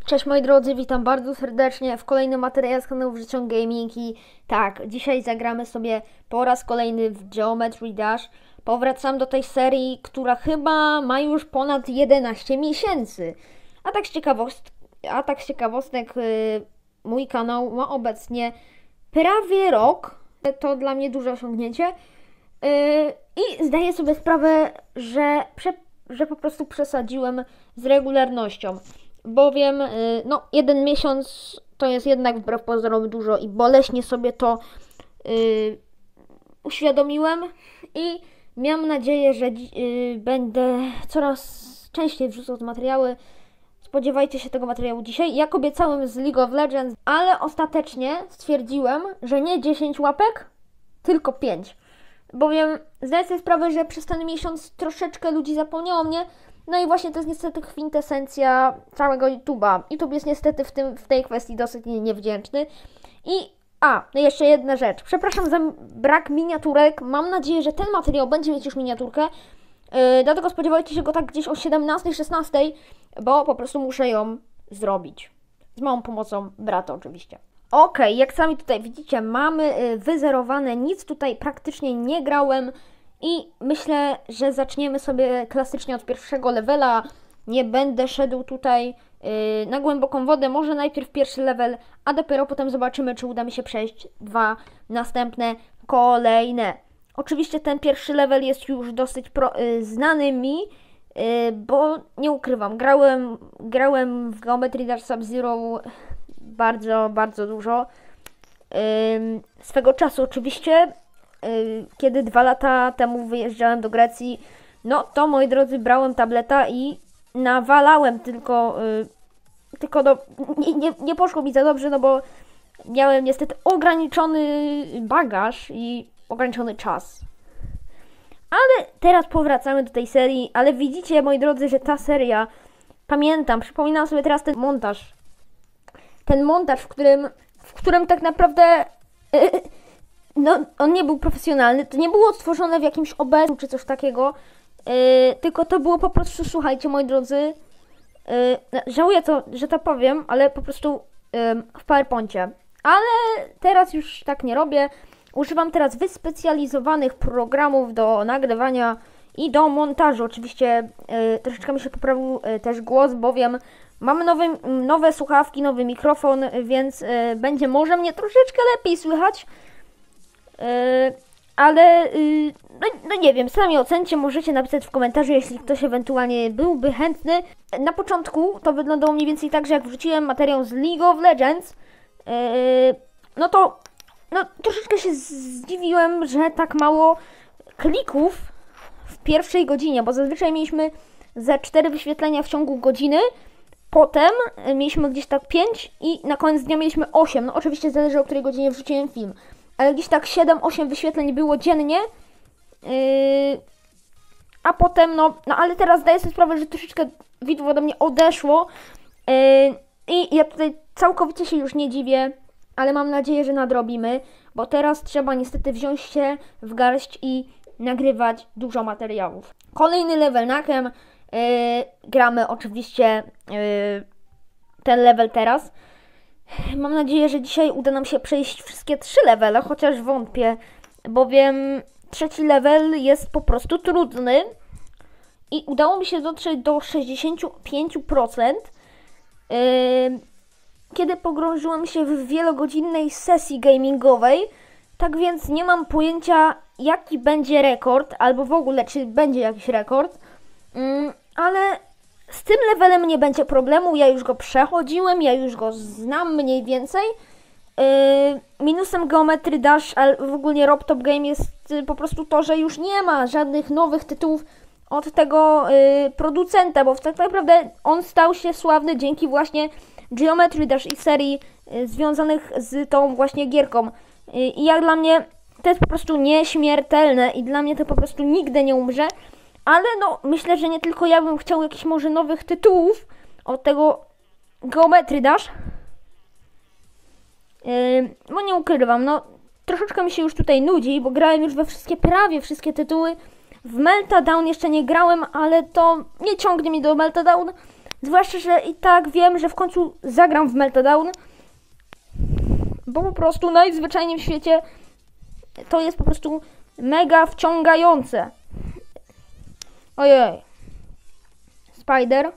Cześć moi drodzy, witam bardzo serdecznie w kolejnym materiale z kanału Życią Gaming i tak, dzisiaj zagramy sobie po raz kolejny w Geometry Dash. Powracam do tej serii, która chyba ma już ponad 11 miesięcy. A tak z ciekawostek, mój kanał ma obecnie prawie rok. To dla mnie duże osiągnięcie. I zdaję sobie sprawę, że po prostu przesadziłem z regularnością. Bowiem, jeden miesiąc to jest jednak wbrew pozorom dużo i boleśnie sobie to uświadomiłem i mam nadzieję, że będę coraz częściej wrzucał te materiały. Spodziewajcie się tego materiału dzisiaj. Jak obiecałem z League of Legends, ale ostatecznie stwierdziłem, że nie 10 łapek, tylko 5. Bowiem zdaję sobie sprawę, że przez ten miesiąc troszeczkę ludzi zapomniało mnie. No i właśnie to jest niestety kwintesencja całego YouTube'a. YouTube jest niestety w tej kwestii dosyć niewdzięczny. No jeszcze jedna rzecz. Przepraszam za brak miniaturek. Mam nadzieję, że ten materiał będzie mieć już miniaturkę. Dlatego spodziewajcie się go tak gdzieś o 17-16, bo po prostu muszę ją zrobić. Z małą pomocą brata oczywiście. Okej, jak sami tutaj widzicie, mamy wyzerowane. Nic tutaj praktycznie nie grałem. I myślę, że zaczniemy sobie klasycznie od pierwszego levela. Nie będę szedł tutaj na głęboką wodę. Może najpierw pierwszy level, a dopiero potem zobaczymy, czy uda mi się przejść dwa następne, kolejne. Oczywiście ten pierwszy level jest już dosyć znany mi, bo nie ukrywam, grałem w Geometry Dash Sub-Zero bardzo, bardzo dużo. Swego czasu oczywiście, kiedy 2 lata temu wyjeżdżałem do Grecji, no to moi drodzy, brałem tableta i nawalałem nie poszło mi za dobrze, no bo miałem niestety ograniczony bagaż i ograniczony czas. Ale teraz powracamy do tej serii, ale widzicie moi drodzy, że ta seria, przypominam sobie teraz ten montaż, w którym tak naprawdę on nie był profesjonalny, to nie było stworzone w jakimś OBS czy coś takiego, tylko to było po prostu, słuchajcie moi drodzy, żałuję to, że to powiem, ale po prostu w PowerPoincie. Ale teraz już tak nie robię. Używam teraz wyspecjalizowanych programów do nagrywania i do montażu. Oczywiście troszeczkę mi się poprawił też głos, bowiem mamy nowe słuchawki, nowy mikrofon, więc będzie może mnie troszeczkę lepiej słychać. Ale nie wiem, sami ocencie, możecie napisać w komentarzu, jeśli ktoś ewentualnie byłby chętny. Na początku to wyglądało mniej więcej tak, że jak wrzuciłem materiał z League of Legends, troszeczkę się zdziwiłem, że tak mało klików w pierwszej godzinie, bo zazwyczaj mieliśmy ze 4 wyświetlenia w ciągu godziny, potem mieliśmy gdzieś tak 5 i na koniec dnia mieliśmy 8. No oczywiście zależy, o której godzinie wrzuciłem film. Ale gdzieś tak 7-8 wyświetleń było dziennie. A potem, ale teraz zdaję sobie sprawę, że troszeczkę widzów ode mnie odeszło. I ja tutaj całkowicie się już nie dziwię, ale mam nadzieję, że nadrobimy, bo teraz trzeba niestety wziąć się w garść i nagrywać dużo materiałów. Kolejny level nakem. Gramy oczywiście ten level teraz. Mam nadzieję, że dzisiaj uda nam się przejść wszystkie 3 levele, chociaż wątpię, bowiem 3. level jest po prostu trudny i udało mi się dotrzeć do 65%, kiedy pogrążyłem się w wielogodzinnej sesji gamingowej, tak więc nie mam pojęcia, jaki będzie rekord, albo w ogóle czy będzie jakiś rekord, ale z tym levelem nie będzie problemu, ja już go przechodziłem, ja już go znam mniej więcej. Minusem Geometry Dash, ale w ogóle RobTop Game jest po prostu to, że już nie ma żadnych nowych tytułów od tego producenta, bo tak naprawdę on stał się sławny dzięki właśnie Geometry Dash i serii związanych z tą właśnie gierką. I jak dla mnie to jest po prostu nieśmiertelne i dla mnie to po prostu nigdy nie umrze. Ale myślę, że nie tylko ja bym chciał jakichś może nowych tytułów od tego Geometry Dash. Bo nie ukrywam, troszeczkę mi się już tutaj nudzi, bo grałem już we prawie wszystkie tytuły. W Meltdown jeszcze nie grałem, ale to nie ciągnie mi do Meltdown. Zwłaszcza, że i tak wiem, że w końcu zagram w Meltdown. Bo po prostu najzwyczajniej w świecie to jest po prostu mega wciągające. Ojej. Spider.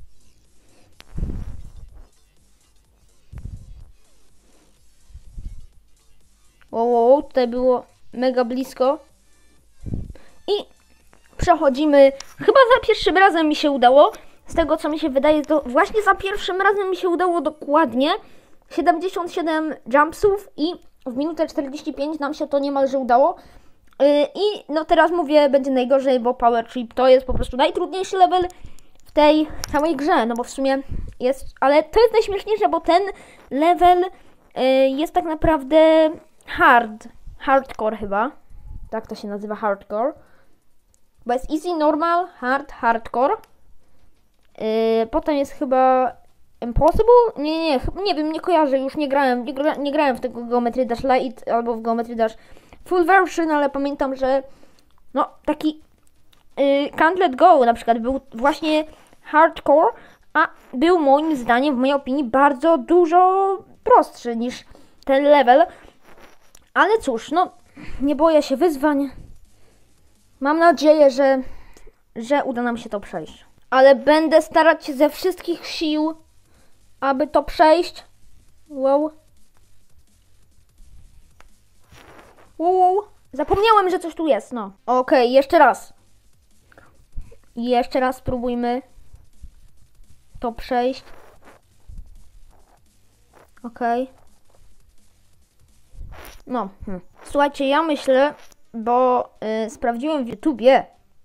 Wow, tutaj było mega blisko. I przechodzimy. Chyba za pierwszym razem mi się udało. Z tego co mi się wydaje, to właśnie za pierwszym razem mi się udało dokładnie 77 jumpsów i w minutę 45 nam się to niemalże udało. I no teraz mówię, będzie najgorzej, bo Power Trip to jest po prostu najtrudniejszy level w tej całej grze, no bo w sumie jest, ale to jest najśmieszniejsze, bo ten level jest tak naprawdę hardcore chyba, tak to się nazywa, hardcore, bo jest easy, normal, hardcore, potem jest chyba impossible, nie wiem, nie kojarzę, już nie grałem w tego Geometry Dash Light albo w Geometry Dash Full Version, ale pamiętam, że no taki Can't Let Go na przykład był właśnie hardcore, a był moim zdaniem, w mojej opinii, bardzo dużo prostszy niż ten level. Ale cóż, no nie boję się wyzwań. Mam nadzieję, że uda nam się to przejść. Ale będę starać się ze wszystkich sił, aby to przejść. Wow. Zapomniałem, że coś tu jest, no. Okej, jeszcze raz. Jeszcze raz spróbujmy to przejść. Okej. No. Słuchajcie, ja myślę, bo sprawdziłem w YouTubie,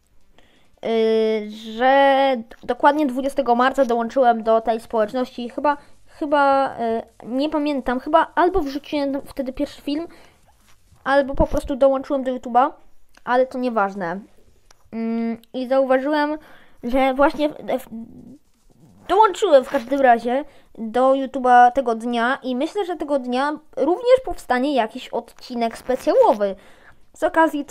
że dokładnie 20 marca dołączyłem do tej społeczności. Chyba nie pamiętam, chyba albo wrzuciłem wtedy pierwszy film, albo po prostu dołączyłem do YouTube'a, ale to nieważne. I zauważyłem, że właśnie dołączyłem w każdym razie do YouTube'a tego dnia i myślę, że tego dnia również powstanie jakiś odcinek specjałowy z okazji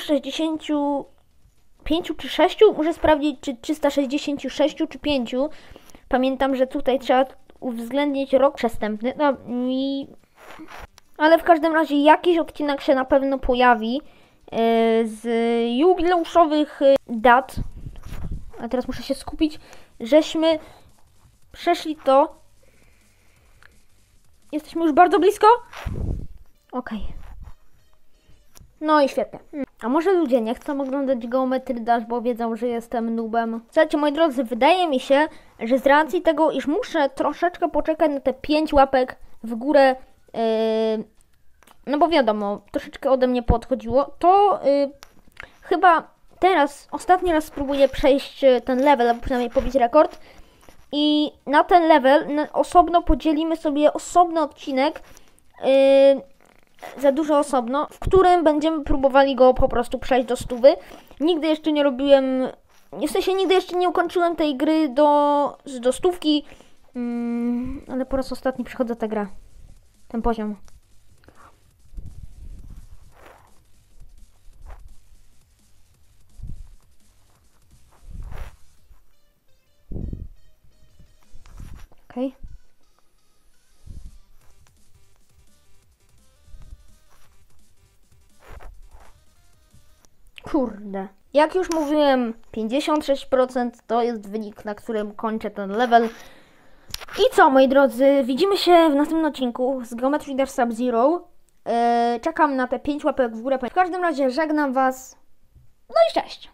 365 czy 6, muszę sprawdzić, czy 366 czy 5. Pamiętam, że tutaj trzeba uwzględnić rok przestępny, no i... Ale w każdym razie jakiś odcinek się na pewno pojawi z jubileuszowych dat. A teraz muszę się skupić, żeśmy przeszli to. Jesteśmy już bardzo blisko? Okej. No i świetnie. A może ludzie nie chcą oglądać Geometry Dash, bo wiedzą, że jestem noobem? Słuchajcie, moi drodzy, wydaje mi się, że z racji tego, iż muszę troszeczkę poczekać na te 5 łapek w górę, no bo wiadomo, troszeczkę ode mnie podchodziło, to chyba teraz, ostatni raz spróbuję przejść ten level, albo przynajmniej pobić rekord. I na ten level osobno podzielimy sobie osobny odcinek, za dużo osobno, w którym będziemy próbowali go po prostu przejść do 100. Nigdy jeszcze nie robiłem, w sensie nigdy jeszcze nie ukończyłem tej gry do 100, ale po raz ostatni przechodzę tę grę, ten poziom. Okej. Kurde. Jak już mówiłem, 56% to jest wynik, na którym kończę ten level. I co, moi drodzy, widzimy się w następnym odcinku z Geometry Dash Sub-Zero. Czekam na te 5 łapek w górę. W każdym razie żegnam was. No i cześć!